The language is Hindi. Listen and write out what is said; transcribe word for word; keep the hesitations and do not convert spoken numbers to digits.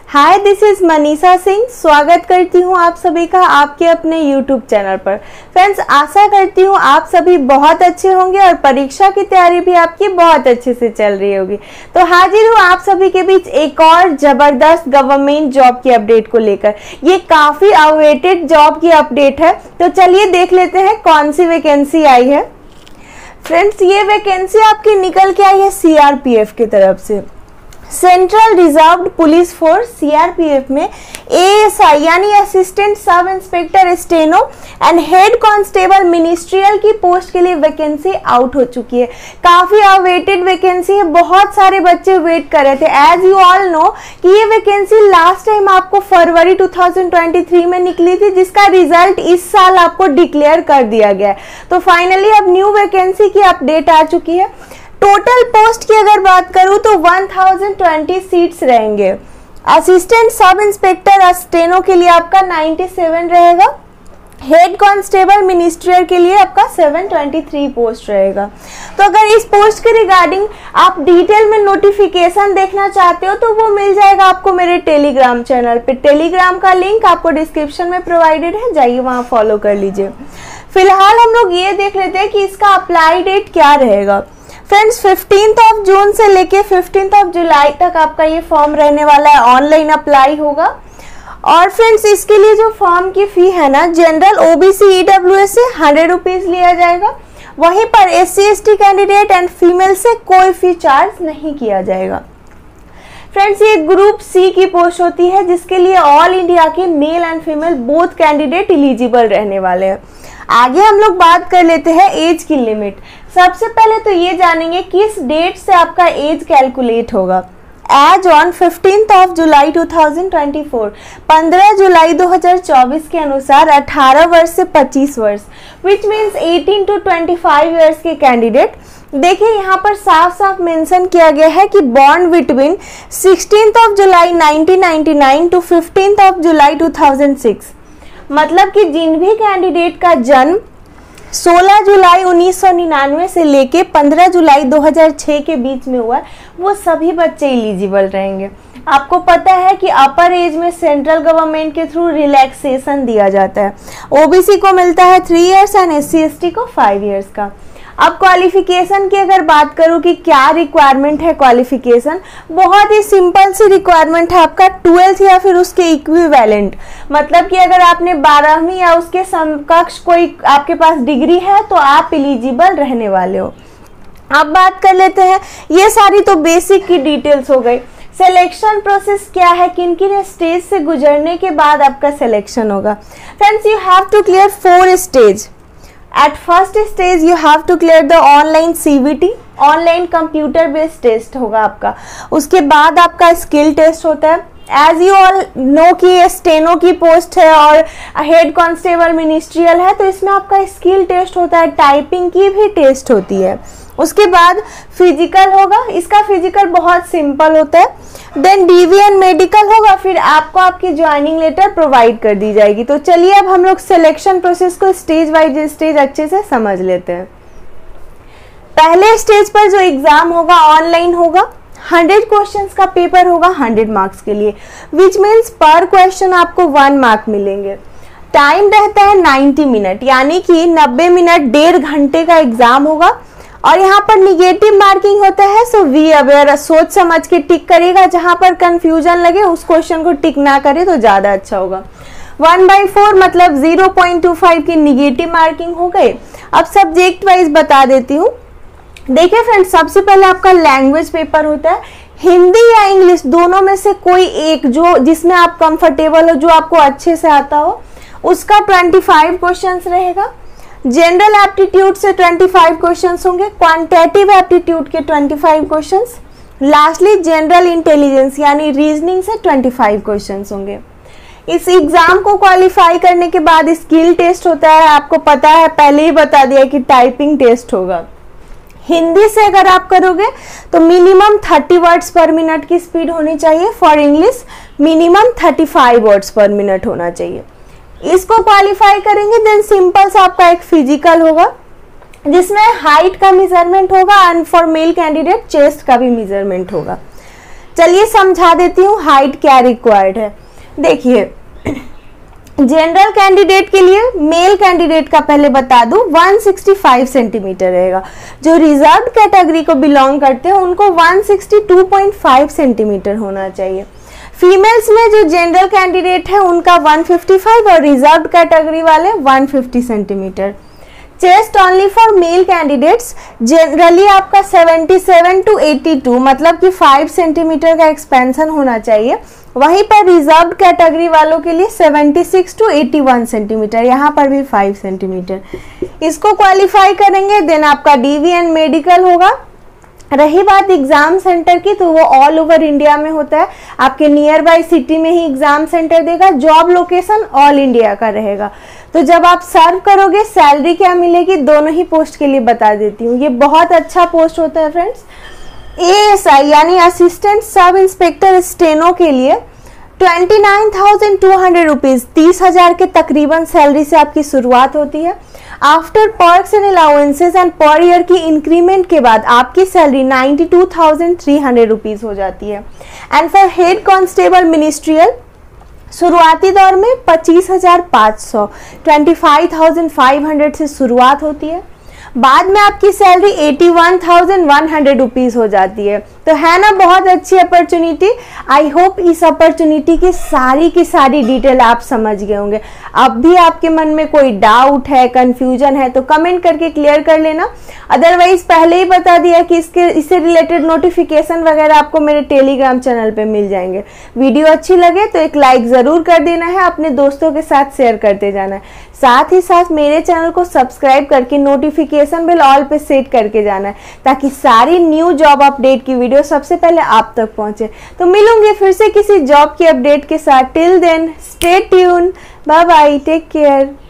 Hi, this is Manisha Singh. स्वागत करती हूँ आप सभी का आपके अपने यूट्यूब चैनल पर। फ्रेंड्स, आशा करती हूँ आप सभी बहुत अच्छे होंगे और परीक्षा की तैयारी भी आपकी बहुत अच्छे से चल रही होगी। तो हाजिर हूँ आप सभी के बीच एक और जबरदस्त गवर्नमेंट जॉब की अपडेट को लेकर। ये काफी अवेटेड जॉब की अपडेट है, तो चलिए देख लेते हैं कौन सी वैकेंसी आई है। फ्रेंड्स, ये वैकेंसी आपकी निकल के आई है सीआरपीएफ की तरफ से। Central reserved police force CRPF में एएसआई यानी assistant sub inspector steno and head constable ministerial की पोस्ट के लिए वैकेंसी आउट हो चुकी है। काफी अवेटेड वैकेंसी है, बहुत सारे बच्चे वेट कर रहे थे। एज यू ऑल नो कि ये वैकेंसी लास्ट टाइम आपको फरवरी दो हज़ार तेईस में निकली थी, जिसका रिजल्ट इस साल आपको डिक्लेयर कर दिया गया है। तो फाइनली अब न्यू वैकेंसी की अपडेट आ चुकी है। टोटल पोस्ट की अगर बात करूं तो एक हज़ार बीस सीट्स रहेंगे। असिस्टेंट सब इंस्पेक्टर स्टेनो के लिए आपका सत्तानवे रहेगा। हेड कांस्टेबल मिनिस्ट्रियल के लिए आपका सात सौ तेईस पोस्ट रहेगा। तो अगर इस पोस्ट के रिगार्डिंग आप डिटेल में नोटिफिकेशन देखना चाहते हो तो वो मिल जाएगा आपको मेरे टेलीग्राम चैनल पे। टेलीग्राम का लिंक आपको डिस्क्रिप्शन में प्रोवाइडेड है, जाइए वहां फॉलो कर लीजिए। फिलहाल हम लोग ये देख लेते हैं कि इसका अप्लाई डेट क्या रहेगा। फ्रेंड्स, फिफ्टींथ ऑफ जून से लेके फिफ्टींथ ऑफ जुलाई तक आपका ये फॉर्म रहने वाला है, ऑनलाइन अप्लाई होगा। और फ्रेंड्स, इसके लिए जो फॉर्म की फी है ना, जनरल ओबीसी ईडब्ल्यूएस से हंड्रेड रुपीज लिया जाएगा। वहीं पर S C S T candidate and female से कोई फी चार्ज नहीं किया जाएगा। फ्रेंड्स, ये ग्रुप सी की पोस्ट होती है, जिसके लिए ऑल इंडिया के male and female both candidate eligible रहने वाले हैं। आगे हम लोग बात कर लेते हैं एज की लिमिट। सबसे पहले तो ये जानेंगे किस डेट से आपका एज कैलकुलेट होगा। एज ऑन फिफ्टींथ ऑफ जुलाई दो हज़ार चौबीस, पंद्रह जुलाई दो हज़ार चौबीस के अनुसार अठारह वर्ष से पच्चीस वर्ष, विच मीन्स अठारह टू पच्चीस इयर्स के कैंडिडेट। देखिए यहाँ पर साफ साफ मेंशन किया गया है कि बॉर्न बिटवीन सिक्सटीन्थ ऑफ जुलाई nineteen ninety nine to fifteenth of जुलाई टू थाउजेंड सिक्स, मतलब कि जिन भी कैंडिडेट का जन्म सोलह जुलाई उन्नीस सौ निन्यानवे से लेके पंद्रह जुलाई दो हज़ार छह के बीच में हुआ, वो सभी बच्चे एलिजिबल रहेंगे। आपको पता है कि अपर एज में सेंट्रल गवर्नमेंट के थ्रू रिलैक्सेशन दिया जाता है। ओबीसी को मिलता है three years and S C S T को फाइव इयर्स का। अब क्वालिफिकेशन की अगर बात करूं कि क्या रिक्वायरमेंट है, क्वालिफिकेशन बहुत ही सिंपल सी रिक्वायरमेंट है आपका ट्वेल्थ या फिर उसके इक्विवेलेंट। मतलब कि अगर आपने बारहवीं या उसके समकक्ष कोई आपके पास डिग्री है तो आप एलिजिबल रहने वाले हो। अब बात कर लेते हैं, ये सारी तो बेसिक की डिटेल्स हो गई। सिलेक्शन प्रोसेस क्या है, किन किन स्टेज से गुजरने के बाद आपका सिलेक्शन होगा। Friends, you have to clear four stage. At first stage you have to clear the online C V T, online computer based test होगा आपका। उसके बाद आपका स्किल टेस्ट होता है। एज यू ऑल नो कि स्टेनो की पोस्ट है और हेड कांस्टेबल मिनिस्ट्रियल है, तो इसमें आपका स्किल टेस्ट होता है, टाइपिंग की भी टेस्ट होती है। उसके बाद फिजिकल होगा, इसका फिजिकल बहुत सिंपल होता है। देन डीवी एंड मेडिकल होगा, फिर आपको आपकी ज्वाइनिंग लेटर प्रोवाइड कर दी जाएगी। तो चलिए अब हम लोग सिलेक्शन प्रोसेस को स्टेज वाइज स्टेज अच्छे से समझ लेते हैं। पहले स्टेज पर जो एग्जाम होगा ऑनलाइन होगा, हंड्रेड क्वेश्चंस का पेपर होगा हंड्रेड मार्क्स के लिए, विच मीन्स पर क्वेश्चन आपको वन मार्क मिलेंगे। टाइम रहता है नाइन्टी मिनट, यानी कि नब्बे मिनट डेढ़ घंटे का एग्जाम होगा। और यहाँ पर निगेटिव मार्किंग होता है, सो वी अवेयर, सोच समझ के टिक करेगा। जहां पर कंफ्यूजन लगे उस क्वेश्चन को टिक ना करे तो ज्यादा अच्छा होगा। वन बाई फोर मतलब जीरो पॉइंट टू फाइव की निगेटिव मार्किंग हो गई। अब सब्जेक्ट वाइज बता देती हूँ। देखिए फ्रेंड्स, सबसे पहले आपका लैंग्वेज पेपर होता है, हिंदी या इंग्लिश दोनों में से कोई एक, जो जिसमें आप कंफर्टेबल हो, जो आपको अच्छे से आता हो, उसका पच्चीस क्वेश्चंस रहेगा। जनरल एप्टीट्यूड से पच्चीस क्वेश्चंस होंगे, क्वांटिटेटिव एप्टीट्यूड के पच्चीस क्वेश्चंस, लास्टली जनरल इंटेलिजेंस यानी रीजनिंग से पच्चीस क्वेश्चंस होंगे। इस एग्जाम को क्वालिफाई करने के बाद स्किल टेस्ट होता है। आपको पता है, पहले ही बता दिया कि टाइपिंग टेस्ट होगा। हिंदी से अगर आप करोगे तो minimum thirty words per minute की स्पीड होनी चाहिए। For English minimum thirty five words per minute होना चाहिए। इसको क्वालिफाई करेंगे, देन सिंपल सा आपका एक फिजिकल होगा, जिसमें हाइट का मेजरमेंट होगा and for male candidate chest का भी मेजरमेंट होगा। चलिए समझा देती हूँ हाइट क्या रिक्वायर्ड है। देखिए जनरल कैंडिडेट के लिए मेल कैंडिडेट का पहले बता दूं एक सौ पैंसठ सेंटीमीटर रहेगा। जो रिजर्व कैटेगरी को बिलोंग करते हैं उनको एक सौ बासठ पॉइंट पाँच सेंटीमीटर होना चाहिए। फीमेल्स में जो जनरल कैंडिडेट है उनका एक सौ पचपन और रिजर्व कैटेगरी वाले एक सौ पचास centimetre. Chest only for male candidates generally आपका सतहत्तर टू बयासी मतलब कि पाँच सेंटीमीटर का एक्सपेंशन होना चाहिए। वहीं पर रिजर्व कैटेगरी वालों के लिए छिहत्तर टू इक्यासी सेंटीमीटर, यहाँ पर भी पाँच सेंटीमीटर। इसको क्वालिफाई करेंगे देन आपका डीवी एंड मेडिकल होगा। रही बात एग्जाम सेंटर की तो वो ऑल ओवर इंडिया में होता है, आपके नियर बाय सिटी में ही एग्जाम सेंटर देगा। जॉब लोकेशन ऑल इंडिया का रहेगा। तो जब आप सर्व करोगे सैलरी क्या मिलेगी दोनों ही पोस्ट के लिए बता देती हूँ। ये बहुत अच्छा पोस्ट होता है फ्रेंड्स। एएसआई यानी असिस्टेंट सब इंस्पेक्टर स्टेनो के लिए twenty nine thousand two hundred rupees तीस हजार के तकरीबन सैलरी से आपकी शुरुआत होती है। After perks and allowances and per year की इंक्रीमेंट के बाद आपकी salary ninety two thousand three hundred rupees हो जाती है। And for head constable ministerial शुरुआती दौर में पच्चीस हजार पाँच सौ twenty five thousand five hundred से शुरुआत होती है। बाद में आपकी सैलरी इक्यासी हज़ार एक सौ रुपीस हो जाती है। तो है ना बहुत अच्छी अपॉर्चुनिटी। आई होप इस अपॉर्चुनिटी की सारी की सारी डिटेल आप समझ गए होंगे। अब भी आपके मन में कोई डाउट है, कंफ्यूजन है तो कमेंट करके क्लियर कर लेना। अदरवाइज पहले ही बता दिया कि इसके इससे रिलेटेड नोटिफिकेशन वगैरह आपको मेरे टेलीग्राम चैनल पे मिल जाएंगे। वीडियो अच्छी लगे तो एक लाइक जरूर कर देना है, अपने दोस्तों के साथ शेयर करते जाना है। साथ ही साथ मेरे चैनल को सब्सक्राइब करके नोटिफिकेशन बेल ऑल पे सेट करके जाना है ताकि सारी न्यू जॉब अपडेट की वीडियो सबसे पहले आप तक पहुंचे। तो मिलूंगी फिर से किसी जॉब की अपडेट के साथ। Till then stay tuned, bye bye, take care.